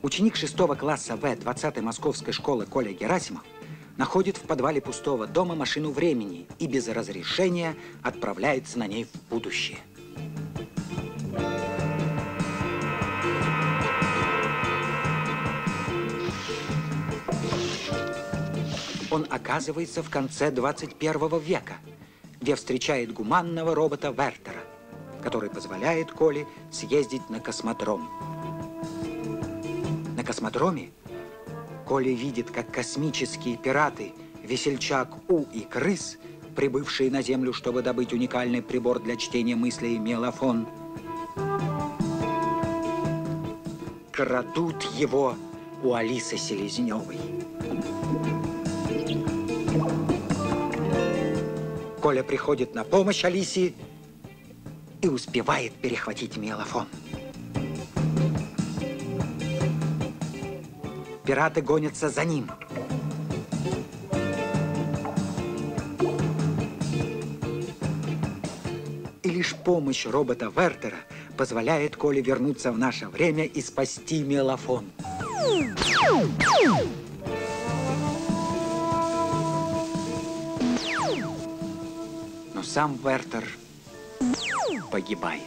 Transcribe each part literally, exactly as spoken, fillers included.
Ученик шестого класса В двадцатой Московской школы Коля Герасимов находит в подвале пустого дома машину времени и без разрешения отправляется на ней в будущее. Он оказывается в конце двадцать первого века, где встречает гуманного робота Вертера, который позволяет Коле съездить на космодром. На космодроме Коля видит, как космические пираты Весельчак У и Крыс, прибывшие на Землю, чтобы добыть уникальный прибор для чтения мыслей мелофон, крадут его у Алисы Селезневой. Коля приходит на помощь Алисе и успевает перехватить мелофон. Пираты гонятся за ним. И лишь помощь робота Вертера позволяет Коле вернуться в наше время и спасти мелофон. Но сам Вертер погибает.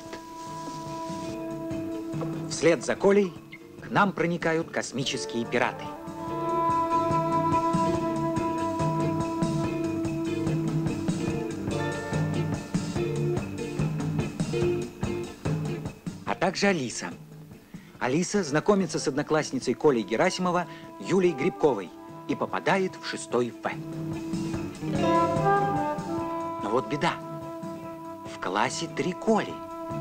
Вслед за Колей к нам проникают космические пираты. А также Алиса. Алиса знакомится с одноклассницей Коли Герасимова Юлей Грибковой и попадает в шестой В. Но вот беда. В классе три Коли.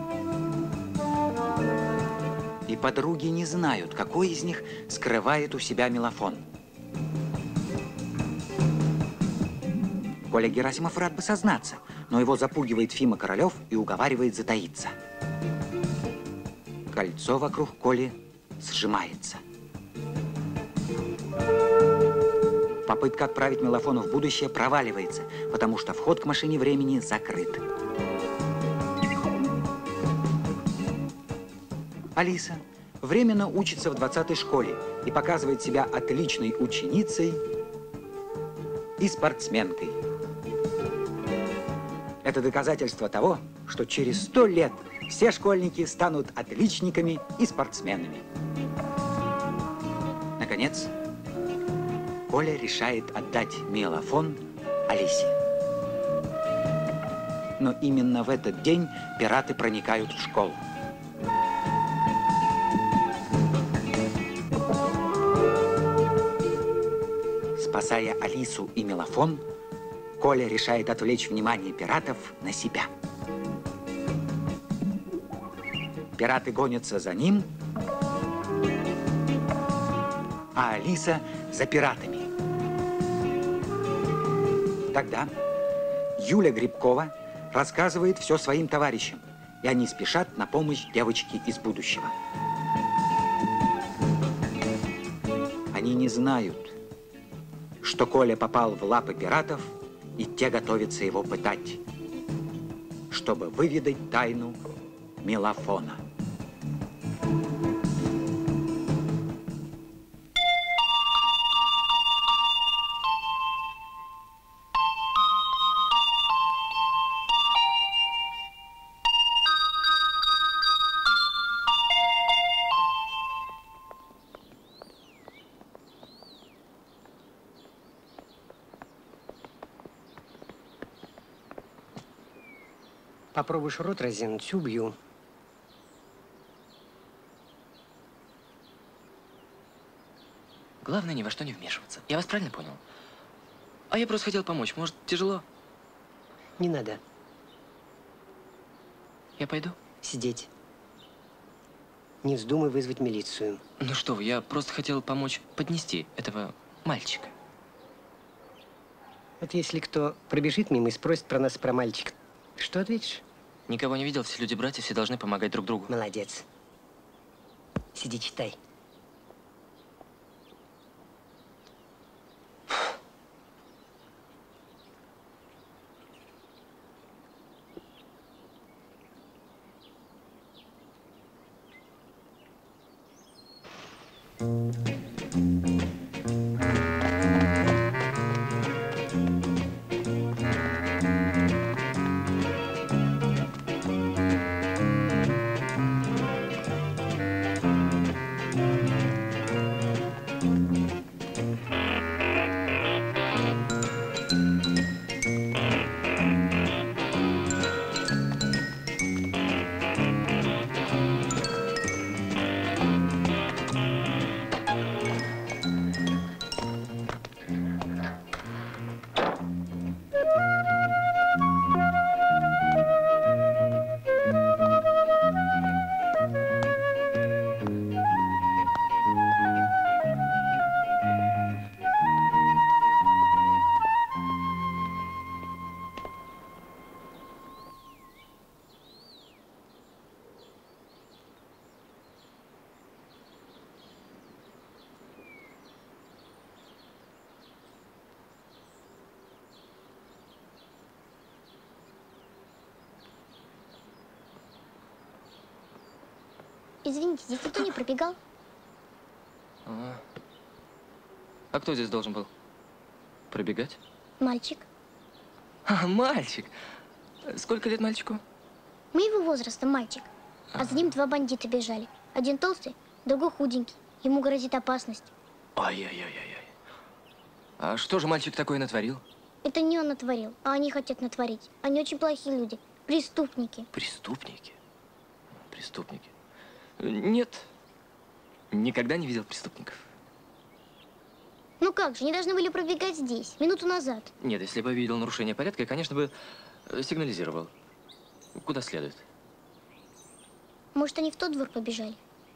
И подруги не знают, какой из них скрывает у себя мелофон. Коля Герасимов рад бы сознаться, но его запугивает Фима Королев и уговаривает затаиться. Кольцо вокруг Коли сжимается. Попытка отправить мелофон в будущее проваливается, потому что вход к машине времени закрыт. Алиса временно учится в двадцатой школе и показывает себя отличной ученицей и спортсменкой. Это доказательство того, что через сто лет все школьники станут отличниками и спортсменами. Наконец, Коля решает отдать мелофон Алисе. Но именно в этот день пираты проникают в школу. Спасая Алису и мелофон, Коля решает отвлечь внимание пиратов на себя. Пираты гонятся за ним, а Алиса за пиратами. Тогда Юля Грибкова рассказывает все своим товарищам, и они спешат на помощь девочке из будущего. Они не знают, что Коля попал в лапы пиратов, и те готовятся его пытать, чтобы выведать тайну мелофона. Попробуешь рот разинуть, убью. Главное, ни во что не вмешиваться. Я вас правильно понял? А я просто хотел помочь. Может, тяжело? Не надо. Я пойду? Сидеть. Не вздумай вызвать милицию. Ну что вы, я просто хотел помочь поднести этого мальчика. Вот если кто пробежит мимо и спросит про нас, про мальчика, что ответишь? Никого не видел, все люди братья, все должны помогать друг другу. Молодец. Сиди, читай. Извините, здесь никто не пробегал? А, а кто здесь должен был пробегать? Мальчик. А, мальчик. Сколько лет мальчику? Моего возраста мальчик. А за ним два бандита бежали. Один толстый, другой худенький. Ему грозит опасность. Ай-яй-яй-яй. А что же мальчик такое натворил? Это не он натворил, а они хотят натворить. Они очень плохие люди. Преступники. Преступники? Преступники. Нет, никогда не видел преступников. Ну как же, они должны были пробегать здесь, минуту назад. Нет, если бы видел нарушение порядка, я, конечно, бы сигнализировал. Куда следует. Может, они в тот двор побежали?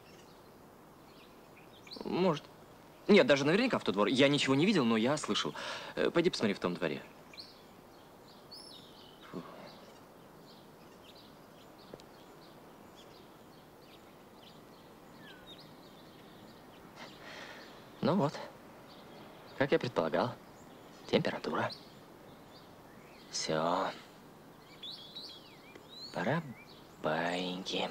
Может. Нет, даже наверняка в тот двор. Я ничего не видел, но я слышал. Пойди посмотри в том дворе. Фу. Ну вот, как я предполагал, температура. Все. Пора баиньки.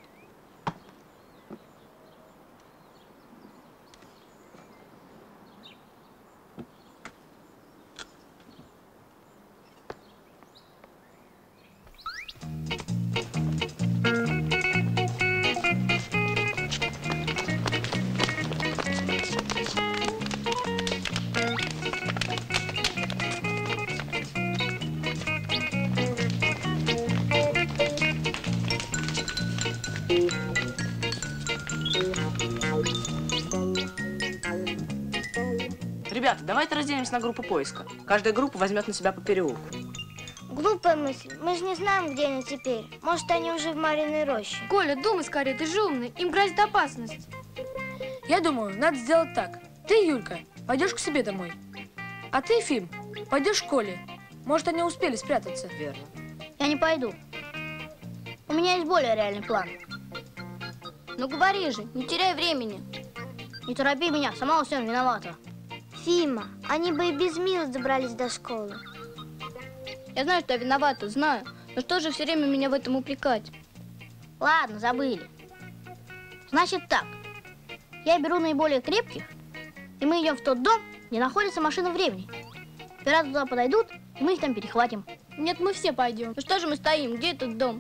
Ребята, давайте разделимся на группу поиска. Каждая группа возьмет на себя по переулку. Глупая мысль. Мы же не знаем, где они теперь. Может, они уже в Мариной роще. Коля, думай скорее, ты же умный. Им грозит опасность. Я думаю, надо сделать так. Ты, Юлька, пойдешь к себе домой. А ты, Фим, пойдешь к Коле. Может, они успели спрятаться. Верно. Я не пойду. У меня есть более реальный план. Ну говори же, не теряй времени. Не торопи меня, сама во всем виновата. Фима, они бы и без Милы добрались до школы. Я знаю, что я виновата, знаю. Но что же все время меня в этом упрекать? Ладно, забыли. Значит так, я беру наиболее крепких, и мы идем в тот дом, где находится машина времени. Пираты туда подойдут, и мы их там перехватим. Нет, мы все пойдем. Ну что же мы стоим? Где этот дом?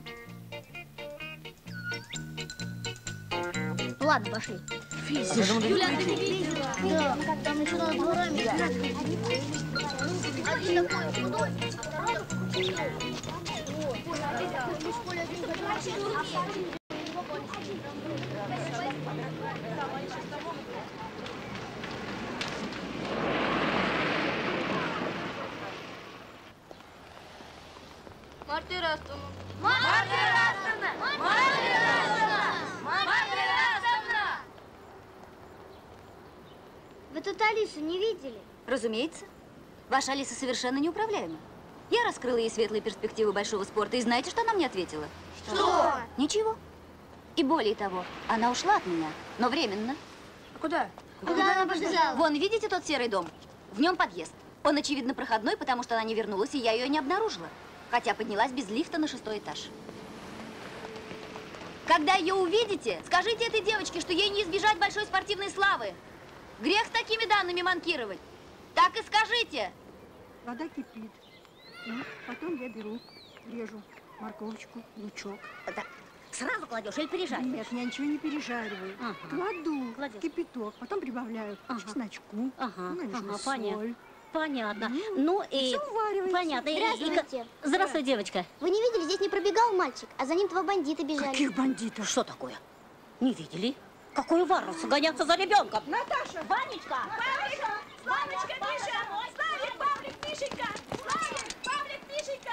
Ну ладно, пошли. Юля, ты не видела? Да, когда начала дворами играть. Один такой худой, а второй Марта Ирастовна. Марта Ирастовна! Марта Ирастовна! Марта Ирастовна! Вы тут Алису не видели? Разумеется. Ваша Алиса совершенно неуправляема. Я раскрыла ей светлые перспективы большого спорта, и знаете, что она мне ответила? Что? Ничего. И более того, она ушла от меня, но временно. А куда? Куда она побежала? Вон, видите тот серый дом? В нем подъезд. Он, очевидно, проходной, потому что она не вернулась, и я ее не обнаружила. Хотя поднялась без лифта на шестой этаж. Когда ее увидите, скажите этой девочке, что ей не избежать большой спортивной славы. Грех с такими данными манкировать. Так и скажите. Вода кипит. Ну, потом я беру, режу морковочку, лучок. Так, сразу кладешь или пережариваешь? Нет, я ничего не пережариваю. Ага. Кладу Кладешь. кипяток, потом прибавляю Ага. чесночку, Ага, наношу ага, соль. понятно. Понятно. Ну, Ну и... всё уваривается. Понятно. И- и- Здравствуйте. Здравствуй, девочка. Вы не видели, здесь не пробегал мальчик, а за ним два бандита бежали. Каких бандитов? Что такое? Не видели? Какое варварство гоняться за ребенком? Наташа! Ванечка! Славочка, Миша! Славик, Павлик, Мишенька! Славик, Павлик, Мишенька!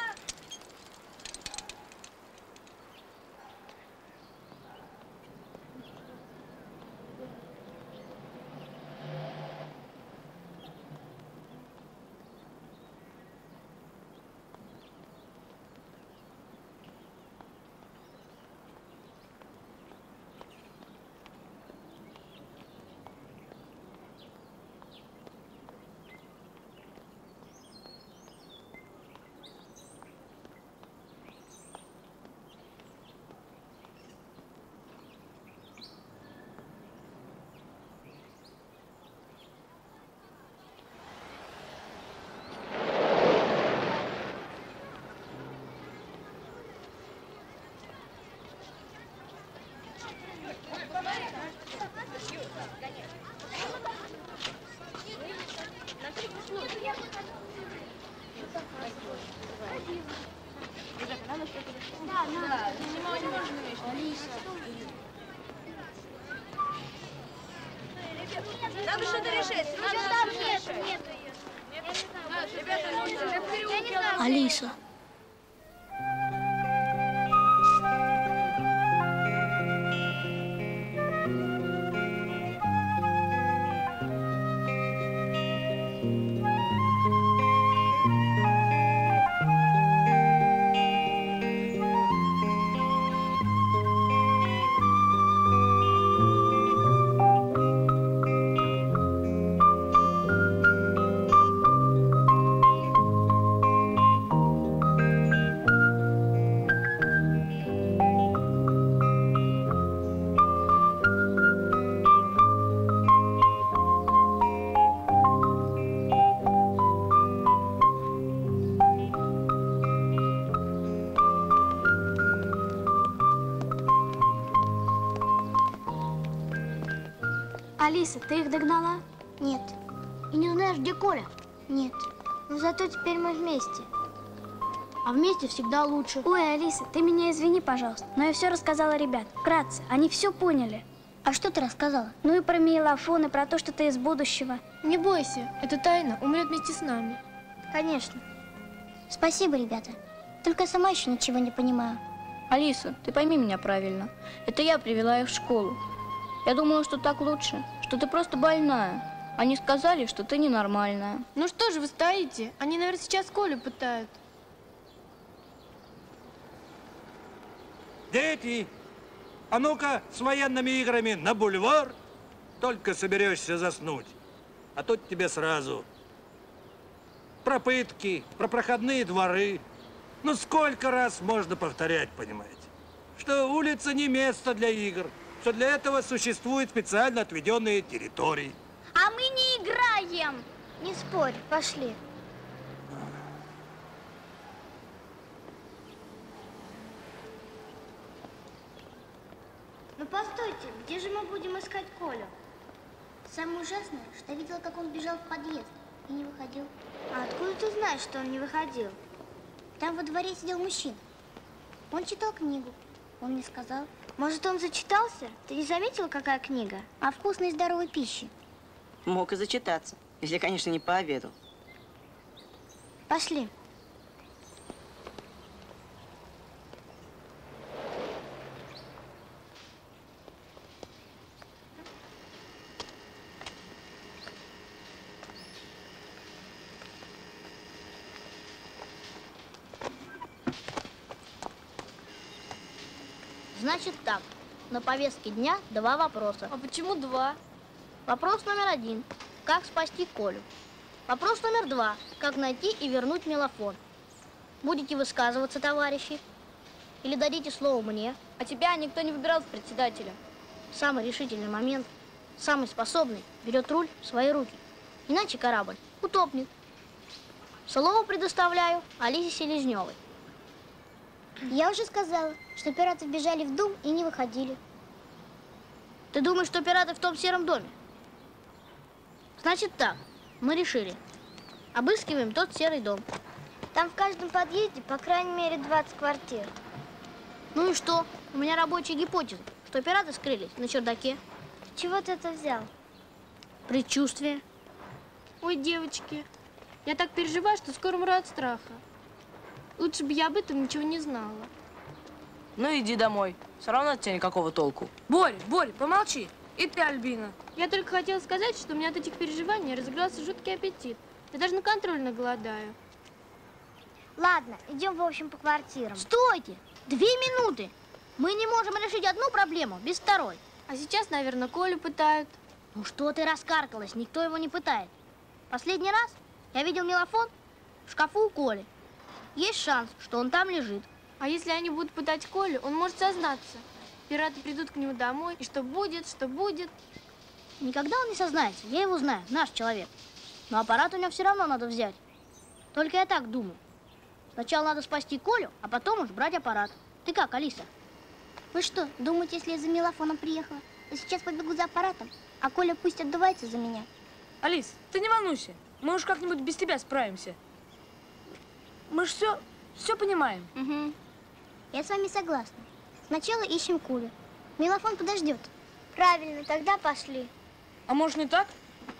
Надо что-то решить. Надо что-то решить. Нет ее. Ребята, я не знаю. Алиса. Алиса, ты их догнала? Нет. И не знаешь, где Коля? Нет. Но зато теперь мы вместе. А вместе всегда лучше. Ой, Алиса, ты меня извини, пожалуйста, но я все рассказала ребят. Вкратце, они все поняли. А что ты рассказала? Ну и про мейлофон, и про то, что ты из будущего. Не бойся, эта тайна умрет вместе с нами. Конечно. Спасибо, ребята. Только сама еще ничего не понимаю. Алиса, ты пойми меня правильно. Это я привела их в школу. Я думала, что так лучше, что ты просто больная. Они сказали, что ты ненормальная. Ну что же вы стоите? Они, наверное, сейчас Колю пытают. Дети, а ну-ка с военными играми на бульвар, только соберешься заснуть. А тут тебе сразу про пытки, про проходные дворы. Ну сколько раз можно повторять, понимаете? Что улица не место для игр, что для этого существуют специально отведенные территории. А мы не играем. Не спорь, пошли. Ну постойте, где же мы будем искать Колю? Самое ужасное, что я видела, как он бежал в подъезд и не выходил. А откуда ты знаешь, что он не выходил? Там во дворе сидел мужчина. Он читал книгу. Он мне сказал. Может, он зачитался? Ты не заметила, какая книга? О вкусной и здоровой пище. Мог и зачитаться, если, конечно, не пообедал. Пошли. Значит так, на повестке дня два вопроса. А почему два? Вопрос номер один. Как спасти Колю? Вопрос номер два. Как найти и вернуть мейлофон? Будете высказываться, товарищи? Или дадите слово мне. А тебя никто не выбирал в председателя. Самый решительный момент, самый способный, берет руль в свои руки. Иначе корабль утопнет. Слово предоставляю Алисе Селезневой. Я уже сказала, что пираты вбежали в дом и не выходили. Ты думаешь, что пираты в том сером доме? Значит так, мы решили. Обыскиваем тот серый дом. Там в каждом подъезде по крайней мере двадцать квартир. Ну и что? У меня рабочая гипотеза, что пираты скрылись на чердаке. Чего ты это взял? Предчувствие. Ой, девочки, я так переживаю, что скоро умру от страха. Лучше бы я об этом ничего не знала. Ну иди домой. Все равно от тебя никакого толку. Борь, Борь, помолчи. И ты, Альбина. Я только хотела сказать, что у меня от этих переживаний разыгрался жуткий аппетит. Я даже на контрольно голодаю. Ладно, идем, в общем, по квартирам. Стойте! Две минуты! Мы не можем решить одну проблему без второй. А сейчас, наверное, Колю пытают. Ну что ты раскаркалась? Никто его не пытает. Последний раз я видел мелофон в шкафу у Коли. Есть шанс, что он там лежит. А если они будут пытать Колю, он может сознаться. Пираты придут к нему домой, и что будет, что будет. Никогда он не сознается. Я его знаю, наш человек. Но аппарат у него все равно надо взять. Только я так думаю. Сначала надо спасти Колю, а потом уж брать аппарат. Ты как, Алиса? Вы что, думаете, если я за мелофоном приехала, то сейчас побегу за аппаратом, а Коля пусть отдувается за меня? Алис, ты не волнуйся. Мы уж как-нибудь без тебя справимся. Мы ж все, все понимаем. Угу. Я с вами согласна. Сначала ищем Колю. Мелофон подождет. Правильно, тогда пошли. А может, не так?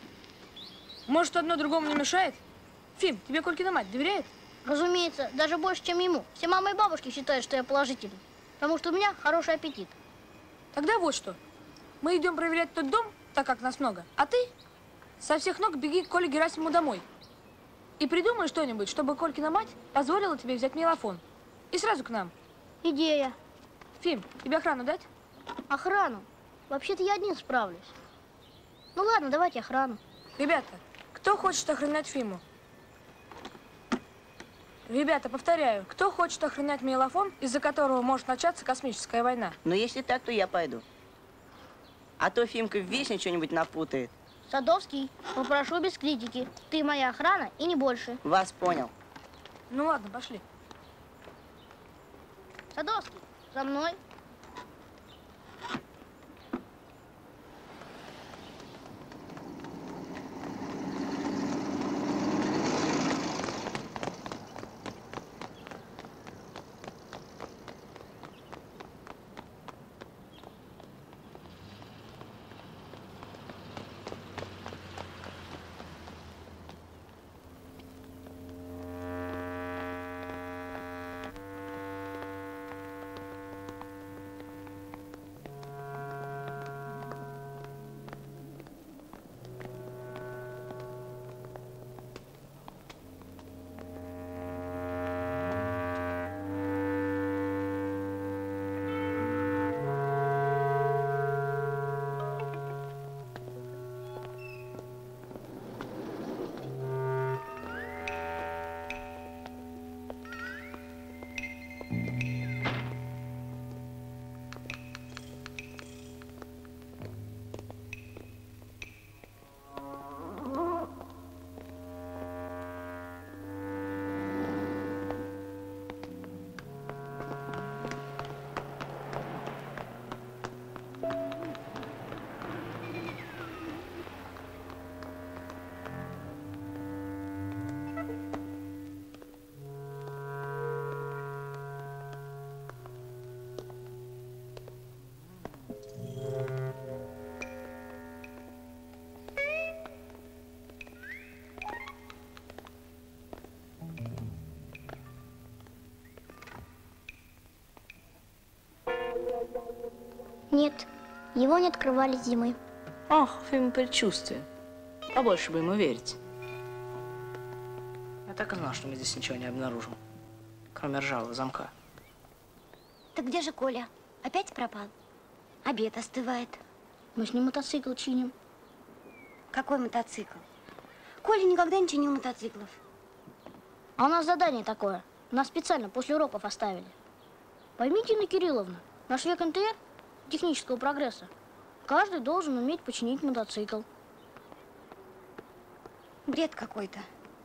Может, одно другому не мешает? Фим, тебе Колькина мать доверяет? Разумеется, даже больше, чем ему. Все мамы и бабушки считают, что я положительный. Потому что у меня хороший аппетит. Тогда вот что. Мы идем проверять тот дом, так как нас много. А ты со всех ног беги к Коле Герасимову домой. И придумай что-нибудь, чтобы Колькина мать позволила тебе взять мелофон. И сразу к нам. Идея. Фим, тебе охрану дать? Охрану? Вообще-то я один справлюсь. Ну ладно, давайте охрану. Ребята, кто хочет охранять Фиму? Ребята, повторяю, кто хочет охранять мелофон, из-за которого может начаться космическая война? Ну, если так, то я пойду. А то Фимка вечно что-нибудь напутает. Садовский, попрошу без критики. Ты моя охрана и не больше. Вас понял. Ну ладно, пошли. Садовский, за мной. Нет, его не открывали зимой. Ох, Фима, предчувствие. Побольше бы ему верить. Я так и знал, что мы здесь ничего не обнаружим, кроме ржавого замка. Так где же Коля? Опять пропал? Обед остывает. Мы с ним мотоцикл чиним. Какой мотоцикл? Коля никогда не чинил мотоциклов. А у нас задание такое. Нас специально после уроков оставили. Поймите, Инна Кирилловна, наш век эн тэ эр, технического прогресса, каждый должен уметь починить мотоцикл. Бред какой-то.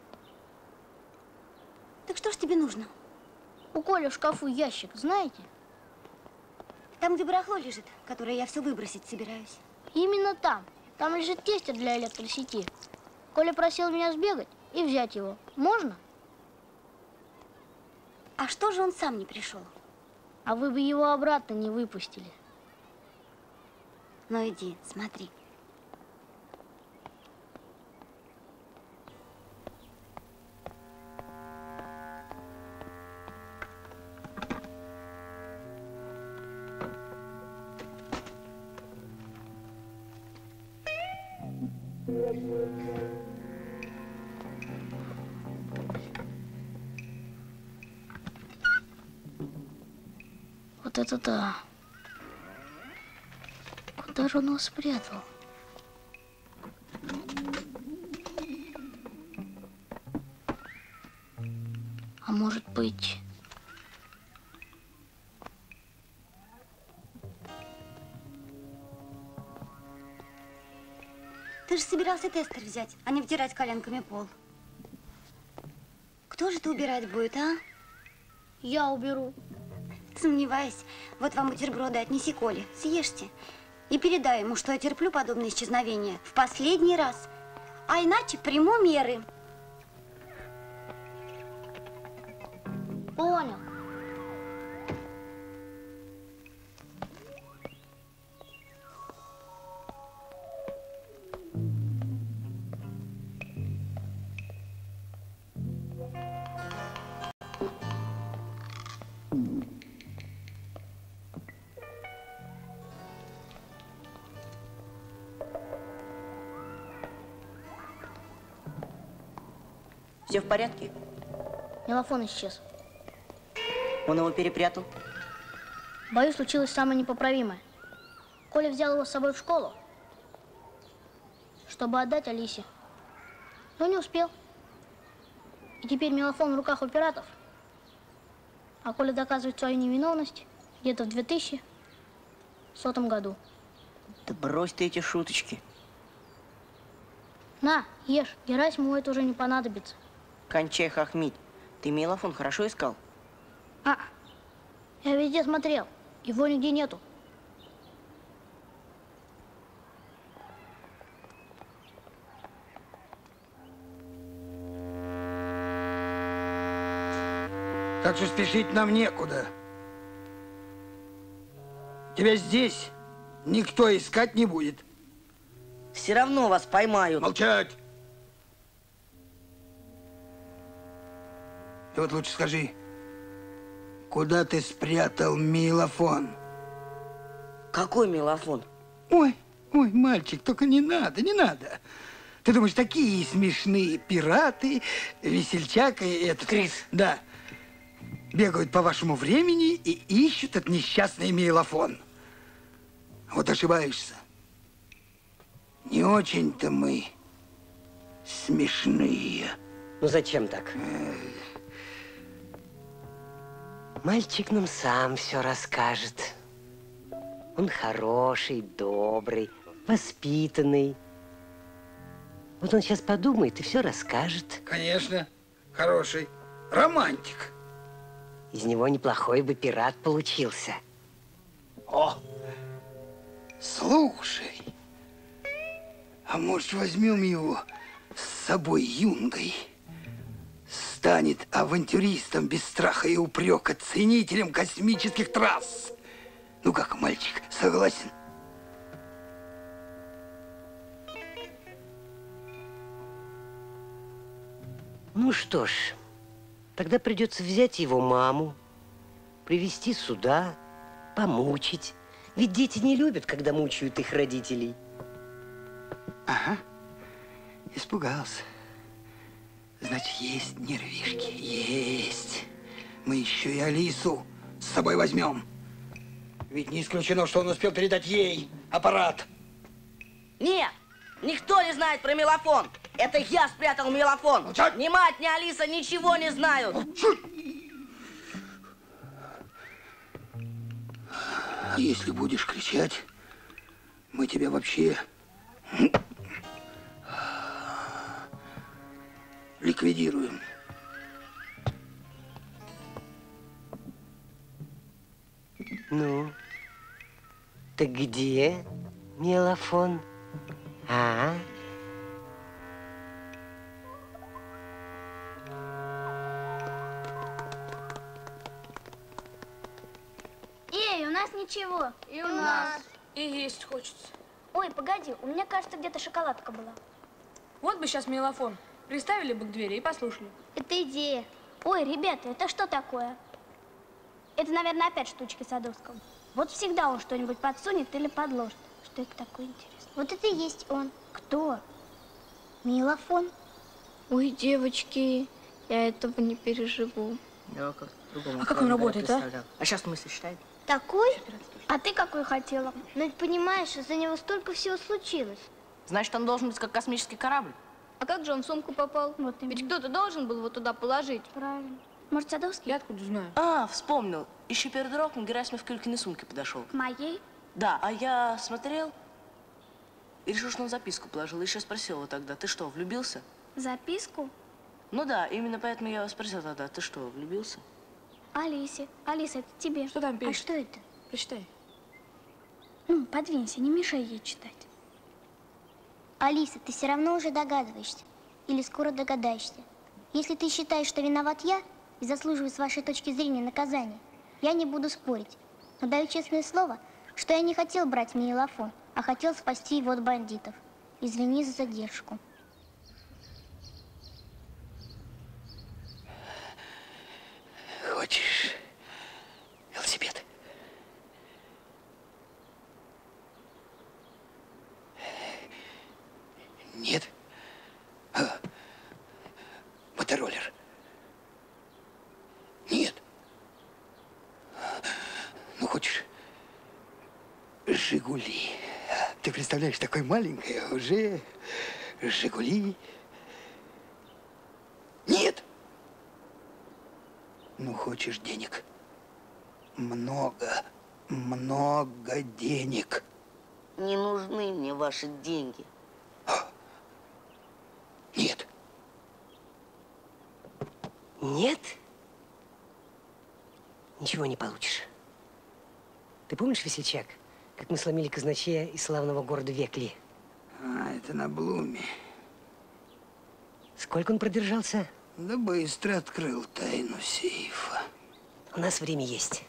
Так что ж тебе нужно? У Коли в шкафу ящик, знаете? Там, где барахло лежит, которое я все выбросить собираюсь. Именно там. Там лежит тестер для электросети. Коля просил меня сбегать и взять его. Можно? А что же он сам не пришел? А вы бы его обратно не выпустили. Ну иди, смотри. Вот это да. Куда же он его спрятал? А может быть... Ты же собирался тестер взять, а не втирать коленками пол. Кто же это убирать будет, а? Я уберу. Сомневаюсь. Вот вам бутерброды, отнеси Коле, съешьте. И передай ему, что я терплю подобные исчезновения в последний раз. А иначе приму меры. Понял. Все в порядке? Мелофон исчез. Он его перепрятал? Боюсь, случилось самое непоправимое. Коля взял его с собой в школу, чтобы отдать Алисе. Но не успел. И теперь мелофон в руках у пиратов. А Коля доказывает свою невиновность где-то в две тысячи сотом году. Да брось ты эти шуточки. На, ешь. Герасиму это уже не понадобится. Кончай хохмить. Ты мелофон хорошо искал? А, я везде смотрел. Его нигде нету. Так что спешить нам некуда. Тебя здесь никто искать не будет. Все равно вас поймают. Молчать! Ты вот лучше скажи, куда ты спрятал мелофон? Какой мелофон? Ой, ой, мальчик, только не надо, не надо. Ты думаешь, такие смешные пираты, весельчак и этот... Крис. Да. Бегают по вашему времени и ищут этот несчастный мелофон. Вот ошибаешься. Не очень-то мы смешные. Ну зачем так? Мальчик нам сам все расскажет. Он хороший, добрый, воспитанный. Вот он сейчас подумает и все расскажет. Конечно, хороший. Романтик. Из него неплохой бы пират получился. О, слушай, а может возьмем его с собой юнгой? Станет авантюристом без страха и упрека, ценителем космических трасс. Ну как, мальчик, согласен? Ну что ж, тогда придется взять его маму, привести сюда, помучить. Ведь дети не любят, когда мучают их родителей. Ага, испугался. Значит, есть нервишки, есть. Мы еще и Алису с собой возьмем. Ведь не исключено, что он успел передать ей аппарат. Нет, никто не знает про мелофон. Это я спрятал мелофон. Молчать. Ни мать, ни Алиса ничего не знают. Молчать. А если будешь кричать, мы тебя вообще ликвидируем. Ну, так где мелофон? А? Эй, у нас ничего. И у нас. И есть хочется. Ой, погоди, у меня, кажется, где-то шоколадка была. Вот бы сейчас мелофон. Приставили бы к двери и послушали. Это идея. Ой, ребята, это что такое? Это, наверное, опять штучки Садовского. Вот всегда он что-нибудь подсунет или подложит. Что это такое интересное? Вот это и есть он. Кто? Мелофон. Ой, девочки, я этого не переживу. Я как другому. А как он работает, а? А сейчас мысли считай. Такой? А ты какой хотела? Ну ведь понимаешь, из-за него столько всего случилось. Значит, он должен быть как космический корабль. А как же он в сумку попал? Вот ведь кто-то должен был его туда положить. Правильно. Может, Садовский? Я откуда знаю? А, вспомнил. Еще перед уроком Герасимов к Юлькиной сумке подошел. К моей? Да, а я смотрел и решил, что он записку положил. Еще спросил его тогда, ты что, влюбился? Записку? Ну да, именно поэтому я его спросил тогда, ты что, влюбился? Алисе. Алиса, это тебе. Что там пишет? А что это? Прочитай. Ну, подвинься, не мешай ей читать. Алиса, ты все равно уже догадываешься. Или скоро догадаешься. Если ты считаешь, что виноват я и заслуживаю с вашей точки зрения наказания, я не буду спорить. Но даю честное слово, что я не хотел брать мелофон, а хотел спасти его от бандитов. Извини за задержку. Хочешь велосипед? Нет. А, мотороллер. Нет. Ну, хочешь «Жигули». Ты представляешь, такой маленький, а уже «Жигули». Нет. Ну, хочешь денег? Много, много денег. Не нужны мне ваши деньги. Нет. Нет? Ничего не получишь. Ты помнишь, весельчак, как мы сломили казначея из славного города Векли? А, это на Блуме. Сколько он продержался? Да быстро открыл тайну сейфа. У нас время есть.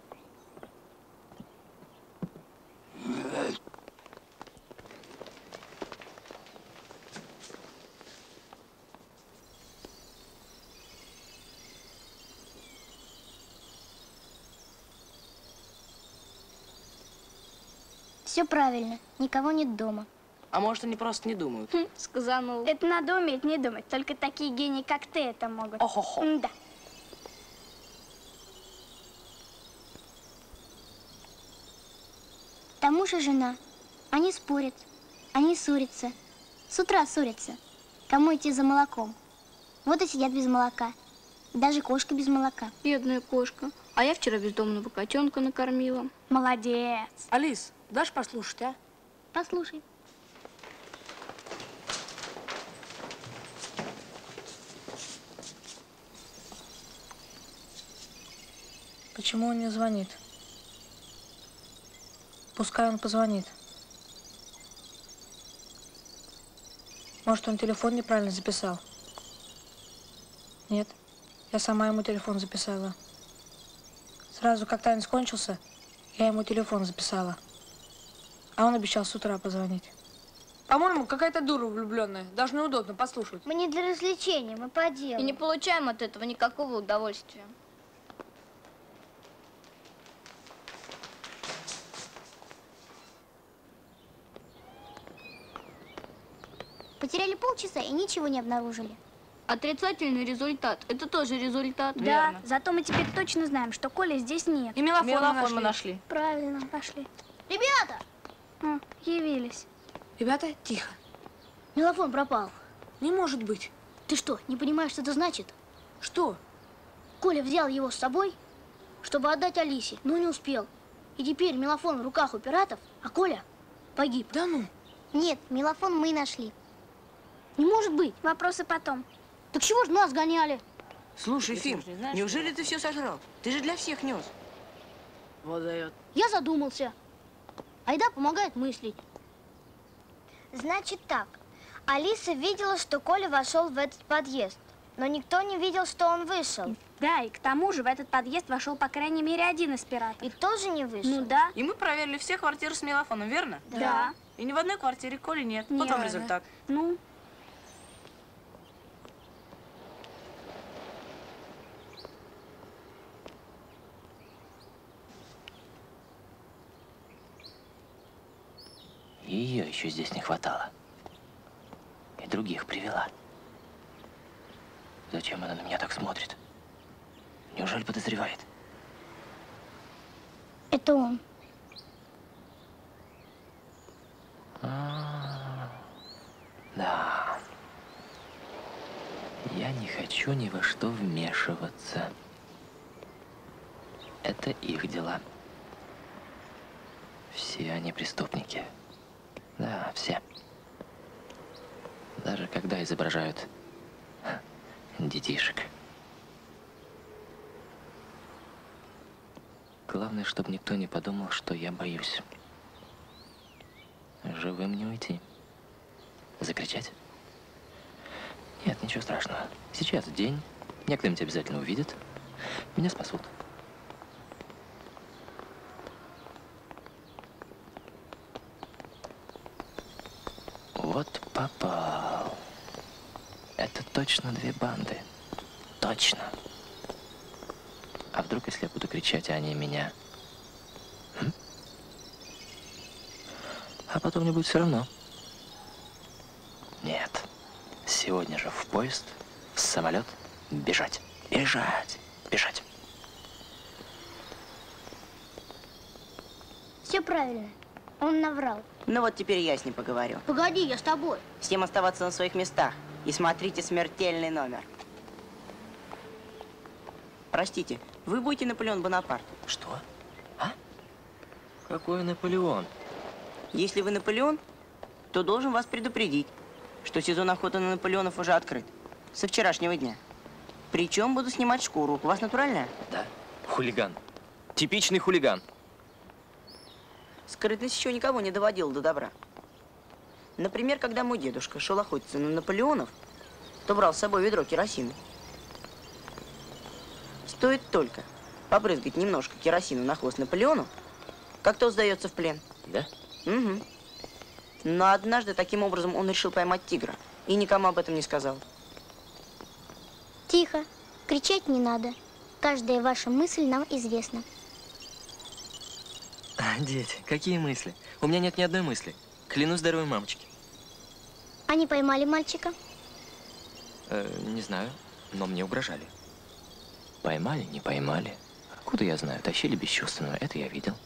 Все правильно, никого нет дома. А может, они просто не думают? Хм, сказанул. Это надо уметь не думать. Только такие гении, как ты, это могут. Ох-охо. Да. Там муж и жена. Они спорят. Они ссорятся. С утра ссорятся. Кому идти за молоком? Вот и сидят без молока. Даже кошка без молока. Бедная кошка. А я вчера бездомного котенка накормила. Молодец. Алис, дашь послушать, а? Послушай. Почему он не звонит? Пускай он позвонит. Может, он телефон неправильно записал? Нет, я сама ему телефон записала. Сразу, как танец кончился, я ему телефон записала. А он обещал с утра позвонить. По-моему, какая-то дура влюбленная. Даже неудобно послушать. Мы не для развлечения, мы по делу. И не получаем от этого никакого удовольствия. Потеряли полчаса и ничего не обнаружили. Отрицательный результат. Это тоже результат. Да, Верно. зато мы теперь точно знаем, что Коли здесь нет. И мелофон, Мелофон мы нашли. мы нашли. Правильно, пошли. Ребята! А, явились. Ребята, тихо. Мелофон пропал. Не может быть. Ты что, не понимаешь, что это значит? Что? Коля взял его с собой, чтобы отдать Алисе, но не успел. И теперь мелофон в руках у пиратов, а Коля погиб. Да ну? Нет, мелофон мы нашли. Не может быть. Вопросы потом. Так чего же нас гоняли? Слушай, Фим, неужели ты все сожрал? Ты же для всех нес. Вот дает. Я задумался. Айда помогает мыслить. Значит так. Алиса видела, что Коля вошел в этот подъезд. Но никто не видел, что он вышел. Да, и к тому же в этот подъезд вошел по крайней мере один из пиратов. И тоже не вышел? Ну да. И мы проверили все квартиры с мелофоном, верно? Да. Да. И ни в одной квартире Коли нет. Вот Нет. вам результат. Ну? Ее еще здесь не хватало. И других привела. Зачем она на меня так смотрит? Неужели подозревает? Это он. А, да. Я не хочу ни во что вмешиваться. Это их дела. Все они преступники. Да, все. Даже когда изображают детишек. Главное, чтобы никто не подумал, что я боюсь. Живым не уйти. Закричать? Нет, ничего страшного. Сейчас день, кто-нибудь обязательно увидит. Меня спасут. Вот попал. Это точно две банды. Точно. А вдруг, если я буду кричать, а они меня? М? А потом мне будет все равно. Нет. Сегодня же в поезд, в самолет, бежать. Бежать. Бежать. Все правильно. Он наврал. Ну вот теперь я с ним поговорю. Погоди, я с тобой. Всем оставаться на своих местах. И смотрите смертельный номер. Простите, вы будете Наполеон Бонапарт? Что? А? Какой Наполеон? Если вы Наполеон, то должен вас предупредить, что сезон охоты на Наполеонов уже открыт. Со вчерашнего дня. Причем буду снимать шкуру. У вас натуральная? Да. Хулиган. Типичный хулиган. Скрытность еще никого не доводила до добра. Например, когда мой дедушка шел охотиться на Наполеонов, то брал с собой ведро керосина. Стоит только побрызгать немножко керосина на хвост Наполеону, как тот сдается в плен. Да? Угу. Но однажды таким образом он решил поймать тигра и никому об этом не сказал. Тихо. Кричать не надо. Каждая ваша мысль нам известна. А, дети, какие мысли? У меня нет ни одной мысли. Клянусь здоровой мамочке. Они поймали мальчика? Э, не знаю, но мне угрожали. Поймали, не поймали. Откуда я знаю? Тащили бесчувственного, это я видел.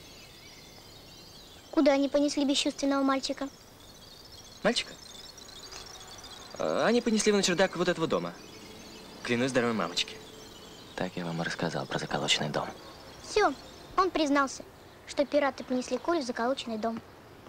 Куда они понесли бесчувственного мальчика? Мальчика? Э, они понесли его на чердак вот этого дома. Клянусь здоровой мамочке. Так я вам и рассказал про заколоченный дом. Все, он признался, что пираты понесли Колю в заколоченный дом.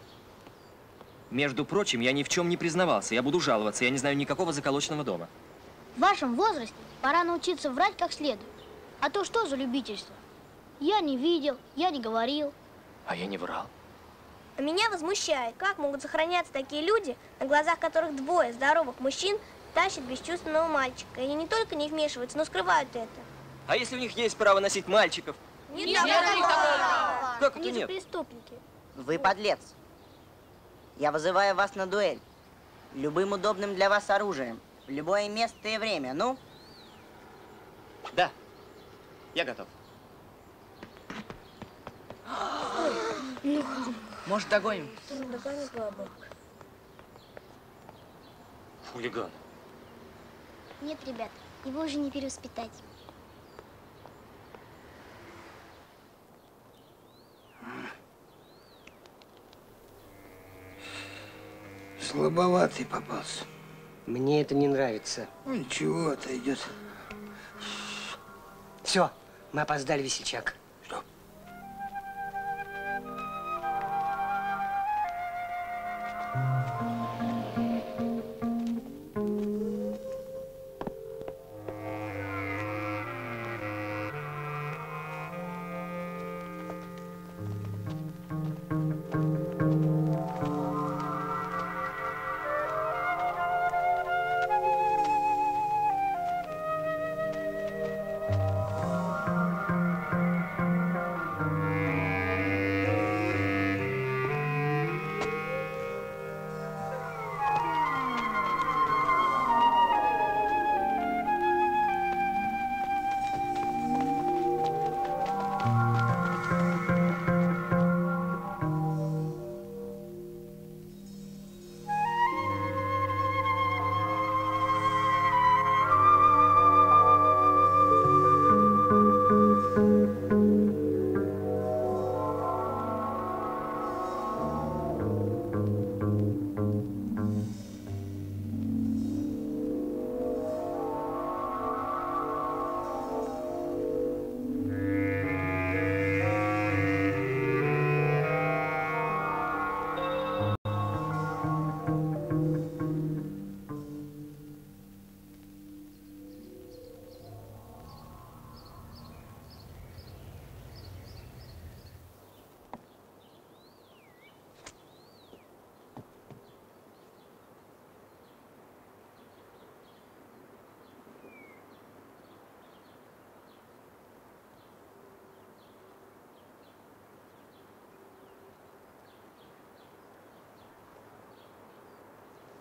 Между прочим, я ни в чем не признавался. Я буду жаловаться. Я не знаю никакого заколоченного дома. В вашем возрасте пора научиться врать как следует. А то что за любительство? Я не видел, я не говорил. А я не врал. А меня возмущает, как могут сохраняться такие люди, на глазах которых двое здоровых мужчин тащат бесчувственного мальчика. И они не только не вмешиваются, но скрывают это. А если у них есть право носить мальчиков? Нет, нет, нет, нет, нет. Как это Они же нет? преступники. Вы подлец. Я вызываю вас на дуэль. Любым удобным для вас оружием. В любое место и время. Ну? Да. Я готов. Может, догоним? Хулиган. Нет, ребят, его уже не перевоспитать. Слабоватый попался. Мне это не нравится. Ну, ничего, отойдет. Все, мы опоздали, весельчак. Что?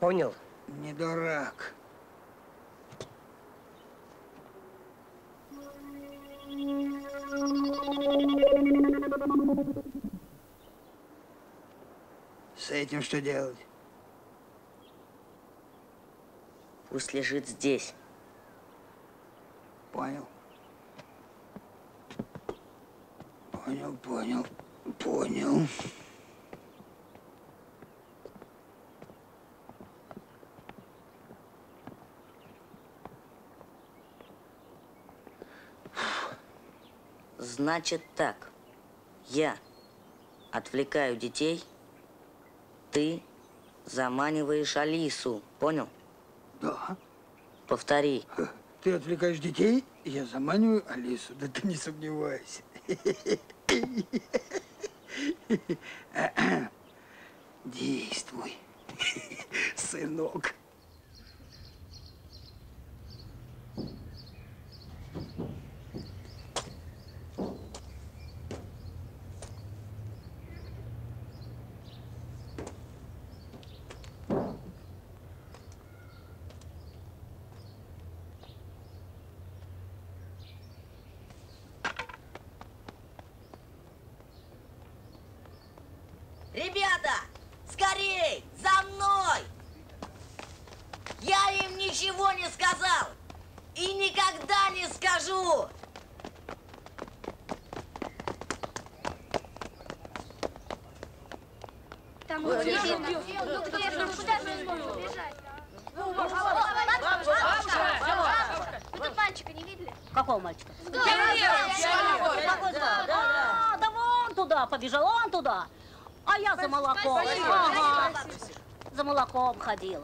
Понял? Не дурак. С этим что делать? Пусть лежит здесь. Понял. Понял, понял, понял. Значит так, я отвлекаю детей, ты заманиваешь Алису, понял? Да. Повтори. Ты отвлекаешь детей, я заманиваю Алису. Да ты не сомневайся. Действуй, сынок. Ребята, скорей, за мной! Я им ничего не сказал и никогда не скажу! Там Вот где я же? убью. Ну где же? Куда же он бежать? Вы тут мальчика не видели? Какого мальчика? Какой Да, да, да вон туда побежал, он туда. А я за молоком. Ага. За молоком ходила.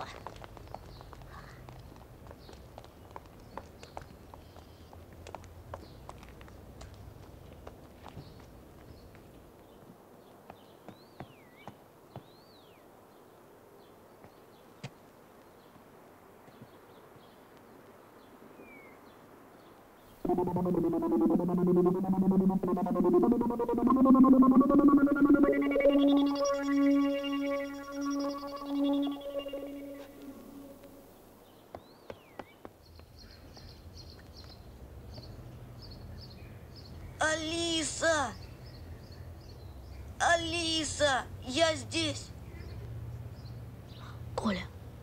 Алиса! Алиса! Я здесь! Коля.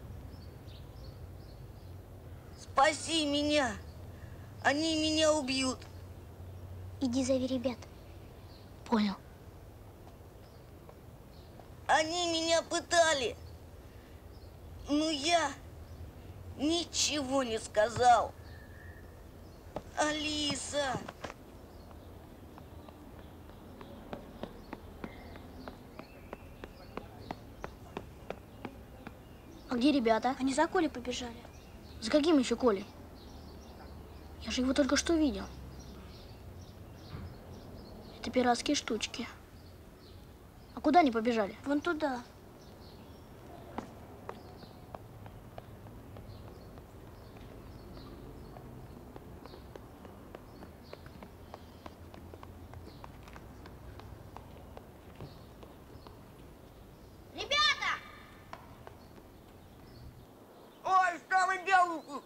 Спаси меня! Они меня убьют! Иди зови ребят. Понял. Они меня пытали! Но я ничего не сказал! Алиса! А где ребята? Они за Колей побежали. За каким еще Колей? Я же его только что видел. Это пиратские штучки. А куда они побежали? Вон туда. Ребята! Ой, что вы делаете?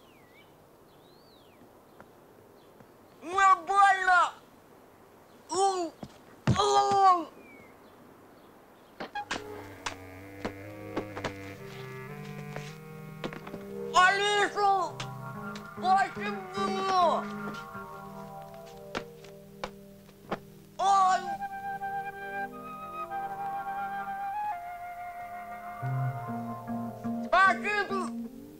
Мне больно! У, у. Алису! Почему? Ой! Спасибо!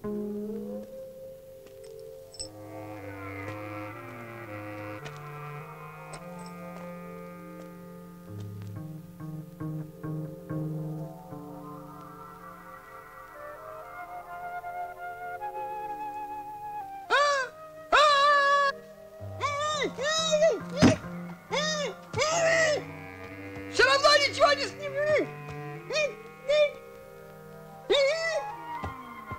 Все равно ничего не сниму.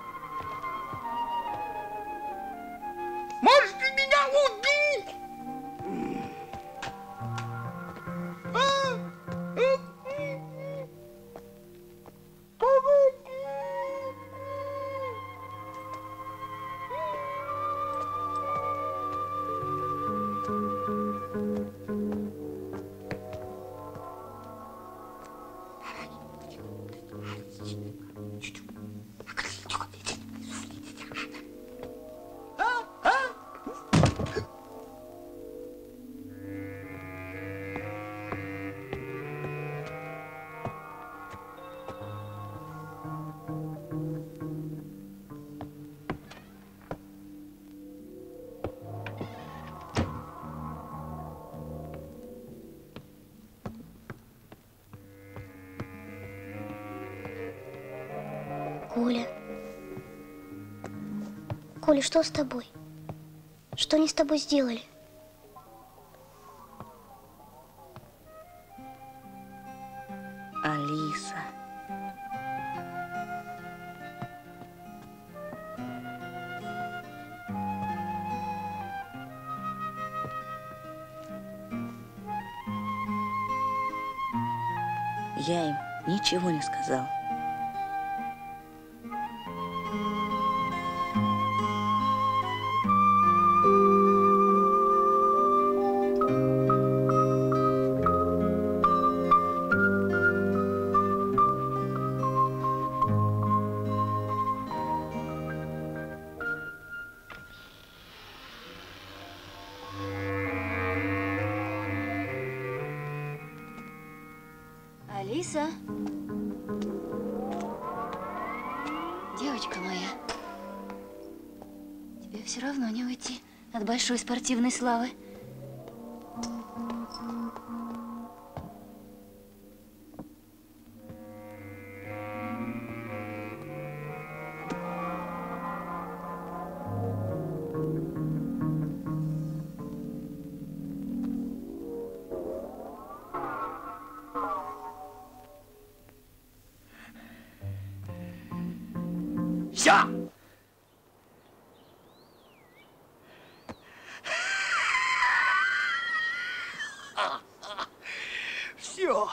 Коля. Коля, что с тобой? Что они с тобой сделали? Алиса. Я им ничего не сказал. Алиса, девочка моя, тебе все равно не уйти от большой спортивной славы. Все! Все.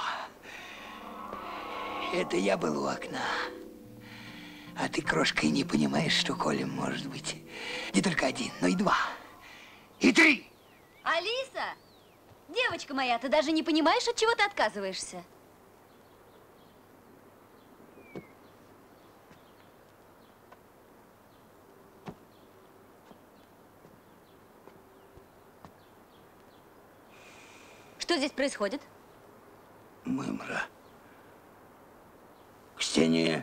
Это я был у окна. А ты, крошка, и не понимаешь, что Коля может быть не только один, но и два. И три. Алиса! Девочка моя, ты даже не понимаешь, от чего ты отказываешься? Что здесь происходит? Мымра. К стене.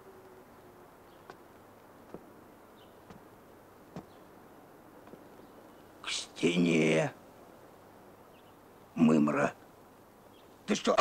К стене. Мымра. Ты что?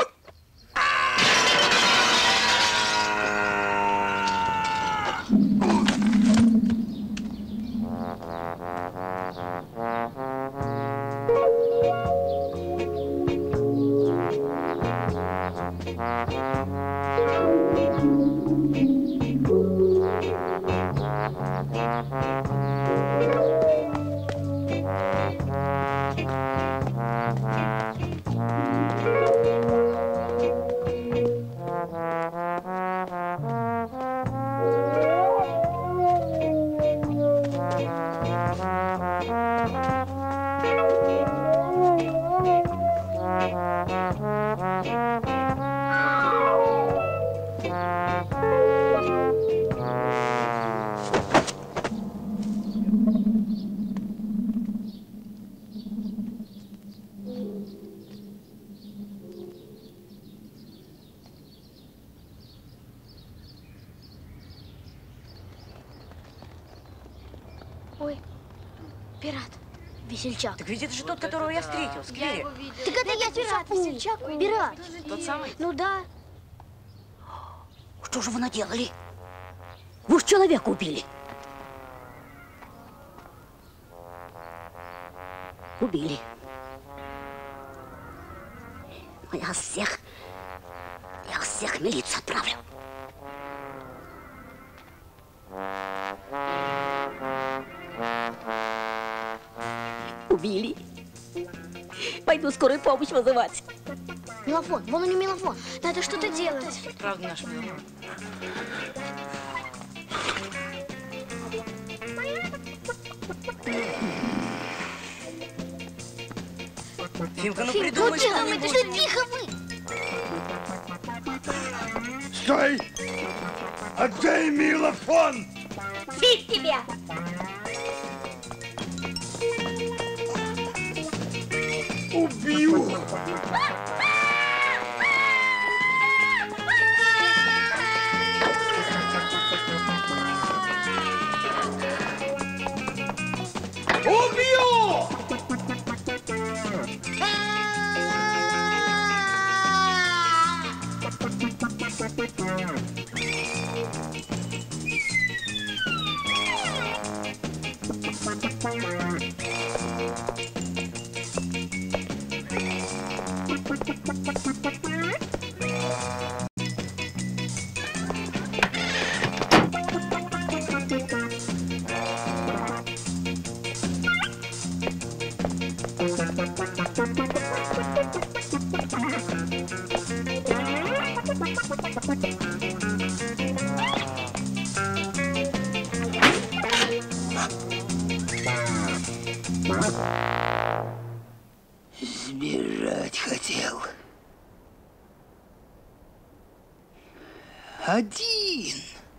Ой, пират, весельчак. Так ведь это же тот, которого я встретил в сквере. Так это я пират, весельчак, пират. Тот самый? Ну да. Что же вы наделали? Вы ж человека убили. Убили. Но я всех, я всех в милицию отправлю. Убили. Пойду скорую помощь вызывать. Мелофон, вон у него мелофон. Надо что-то делать. Правда наш мелофон. Фимка, ну Фимка, придумай что-нибудь. что-нибудь. Тихо вы! Стой! Отдай милофон! Фиг тебе! Убью! Убью! Сбежать хотел. Один.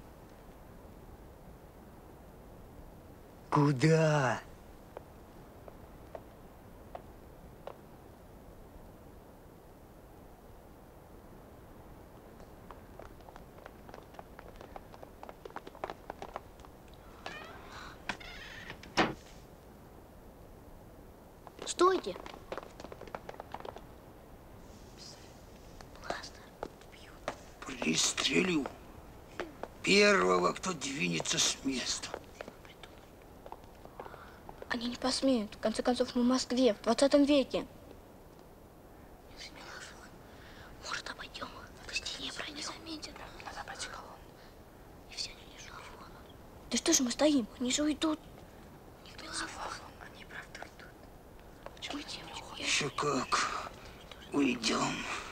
Куда? Стойте! Пристрелю первого, кто двинется с места. Они не посмеют. В конце концов, мы в Москве, в двадцатом веке. Может, обойдем? Быстрее пройдем. Не заметят. Надо обойти колонну. И все не лежат. Да что же мы стоим? Они же уйдут. Они правда уйдут. Почему идем? Еще как. Уйдем.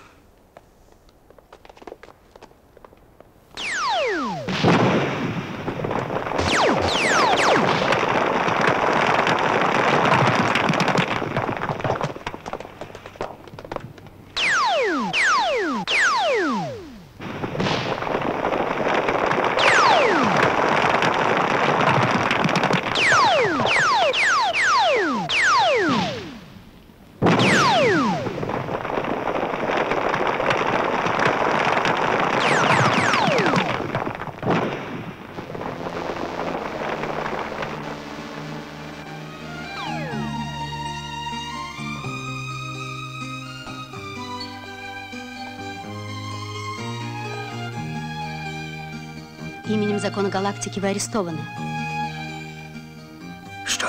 Именем закона галактики вы арестованы. Что?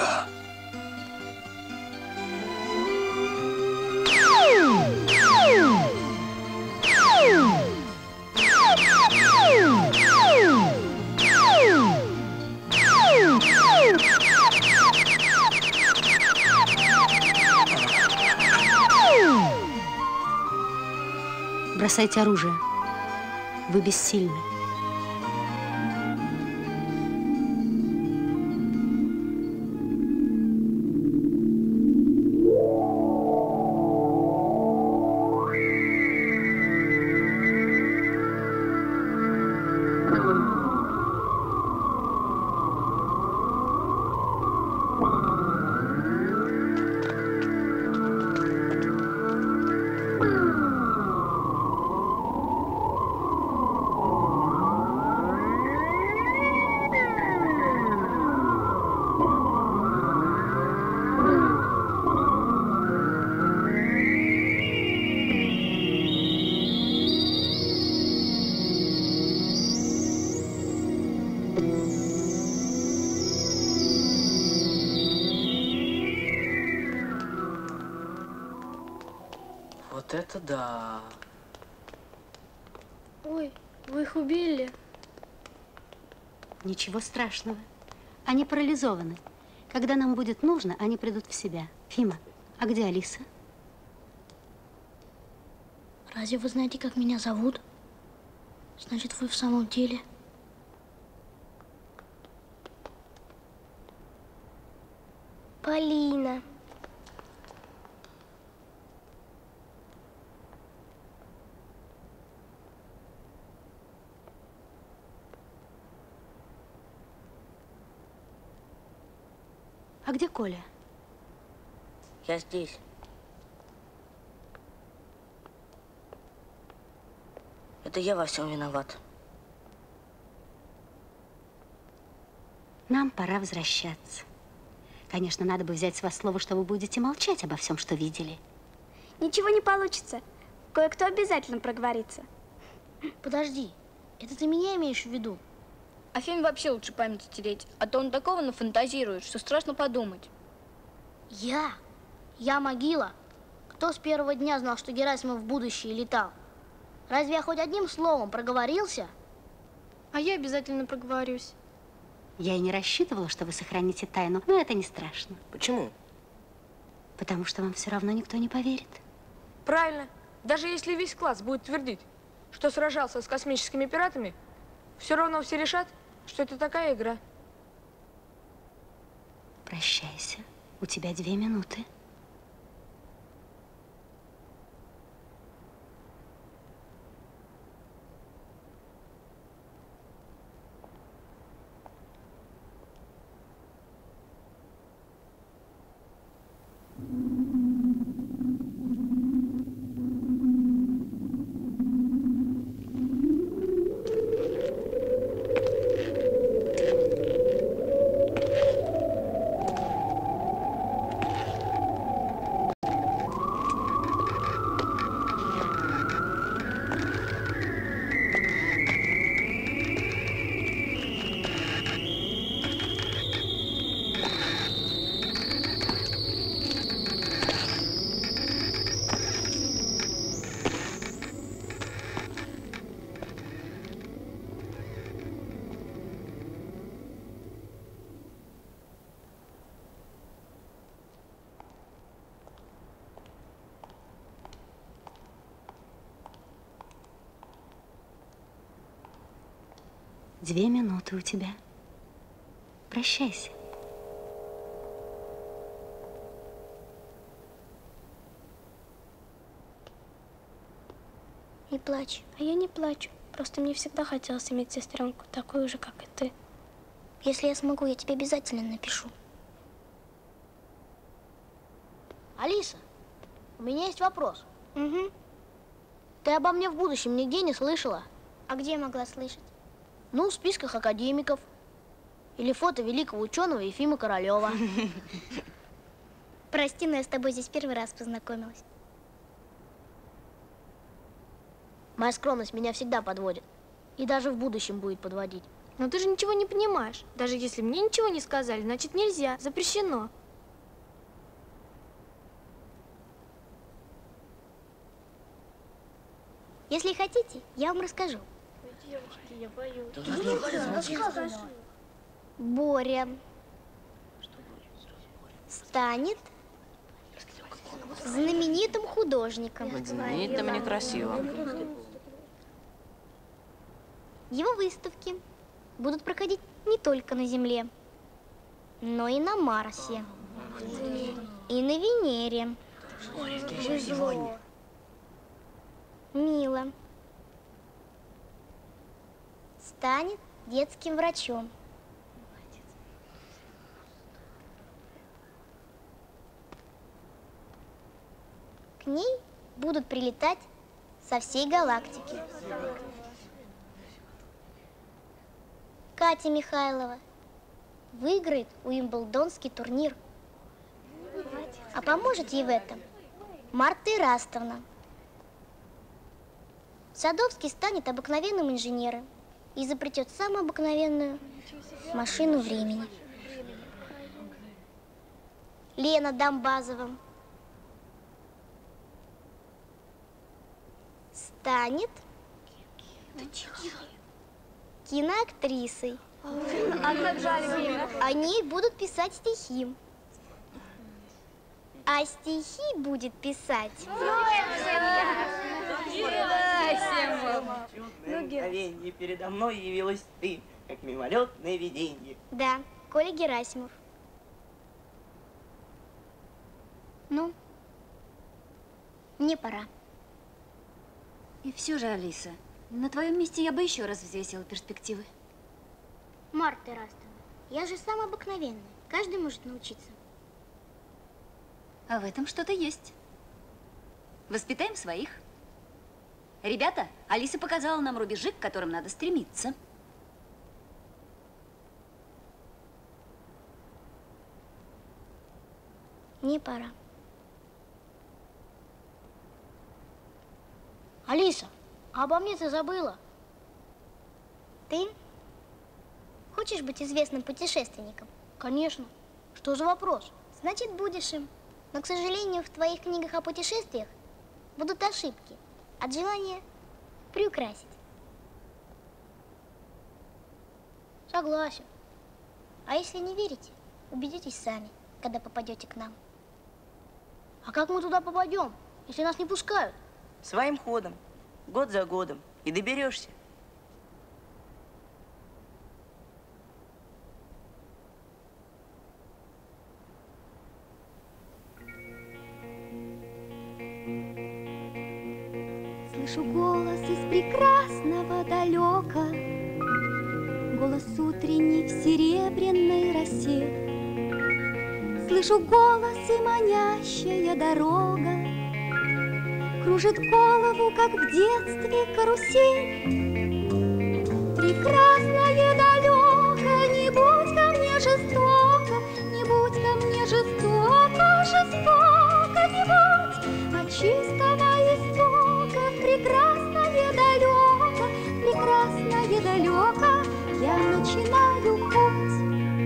Бросайте оружие. Вы бессильны. Вот это да. Ой, вы их убили. Ничего страшного. Они парализованы. Когда нам будет нужно, они придут в себя. Фима, а где Алиса? Разве вы знаете, как меня зовут? Значит, вы в самом деле... Полина. А где Коля? Я здесь. Это я во всем виноват. Нам пора возвращаться. Конечно, надо бы взять с вас слово, что вы будете молчать обо всем, что видели. Ничего не получится. Кое-кто обязательно проговорится. Подожди, это ты меня имеешь в виду? А Феме вообще лучше память стереть, а то он такого нафантазирует, что страшно подумать. Я? Я могила? Кто с первого дня знал, что Герасимов в будущее летал? Разве я хоть одним словом проговорился? А я обязательно проговорюсь. Я и не рассчитывала, что вы сохраните тайну, но это не страшно. Почему? Потому что вам все равно никто не поверит. Правильно. Даже если весь класс будет твердить, что сражался с космическими пиратами, все равно все решат, что это такая игра. Прощайся. У тебя две минуты. Две минуты у тебя. Прощайся. Не плачь. А я не плачу. Просто мне всегда хотелось иметь сестренку, такую же, как и ты. Если я смогу, я тебе обязательно напишу. Алиса, у меня есть вопрос. Угу. Ты обо мне в будущем нигде не слышала? А где я могла слышать? Ну, в списках академиков. Или фото великого ученого Ефима Королева. Прости, но я с тобой здесь первый раз познакомилась. Моя скромность меня всегда подводит. И даже в будущем будет подводить. Но ты же ничего не понимаешь. Даже если мне ничего не сказали, значит нельзя, запрещено. Если хотите, я вам расскажу. Девочки, я боюсь. Боря станет знаменитым художником. Знаменитым и некрасивым. Его выставки будут проходить не только на Земле, но и на Марсе, и на Венере. Мила станет детским врачом. К ней будут прилетать со всей галактики. Катя Михайлова выиграет Уимблдонский турнир. А поможет ей в этом Марта Ирастовна. Садовский станет обыкновенным инженером и изобретет самую обыкновенную машину времени. Лена Домбазова станет киноактрисой. А как жаль. О ней будут писать стихи. А стихи будет писать Мгновенье передо мной явилась ты, как мимолетное виденье. Да, Коля Герасимов. Ну, мне пора. И все же, Алиса, на твоем месте я бы еще раз взвесила перспективы. Марта Ирастовна, я же самая обыкновенная. Каждый может научиться. А в этом что-то есть. Воспитаем своих. Ребята, Алиса показала нам рубежи, к которым надо стремиться. Мне пора. Алиса, а обо мне ты забыла? Ты хочешь быть известным путешественником? Конечно. Что за вопрос? Значит, будешь им. Но, к сожалению, в твоих книгах о путешествиях будут ошибки от желания приукрасить. Согласен. А если не верите, убедитесь сами, когда попадете к нам. А как мы туда попадем, если нас не пускают? Своим ходом, год за годом, и доберешься. Слышу голос из прекрасного далека, голос утренний в серебряной росе. Слышу голос и манящая дорога кружит голову, как в детстве карусель. Прекрасное далеко, не будь ко мне жестоко, не будь ко мне жестоко, жестоко не будь, от чистого истока. Прекрасное далеко, прекрасное далеко, я начинаю путь.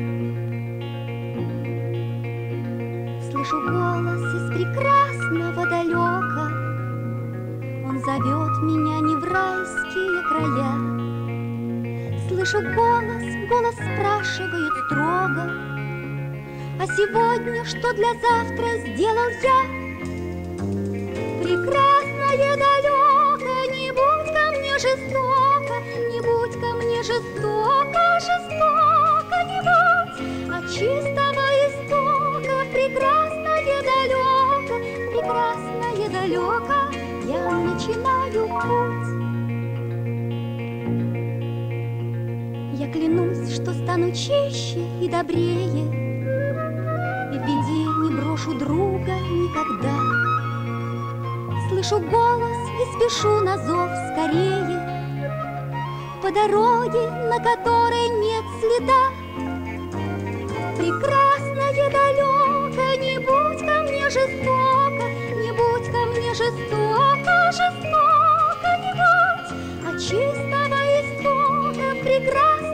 Слышу голос из прекрасного далека, он зовет меня не в райские края. Слышу голос, голос спрашивает строго: а сегодня что для завтра сделал я? Прекрасное далеко, не будь ко мне жестоко, не будь ко мне жестоко, жестоко не будь, от чистого истока. Прекрасное далеко, прекрасное далеко, я начинаю путь. Я клянусь, что стану чище и добрее, и в беде не брошу друга никогда. Слышу голос и спешу на зов скорее по дороге, на которой нет следа. Прекрасное далеко, не будь ко мне жестоко, не будь ко мне жестоко, жестоко не будь, от чистого истока. Прекрасное